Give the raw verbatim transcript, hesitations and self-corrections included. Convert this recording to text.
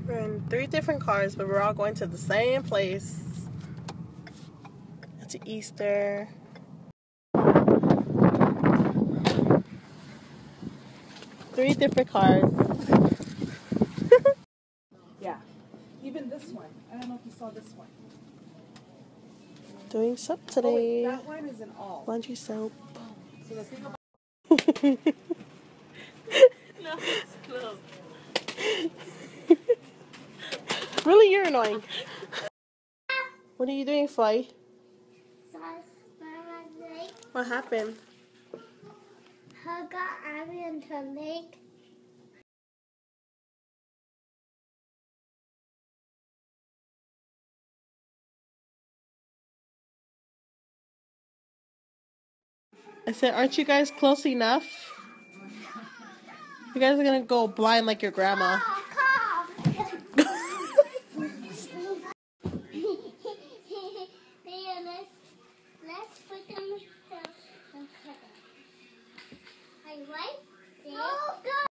We're in three different cars, but we're all going to the same place. It's Easter. Three different cars. Yeah. Even this one. I don't know if you saw this one. Doing soap Oh, today. wait, that one is an all. Laundry soap. So the thing about No, it's closed. Really, you're annoying. What are you doing, Fly? What happened? I got Abby into a lake. I said, aren't you guys close enough? You guys are gonna go blind like your grandma.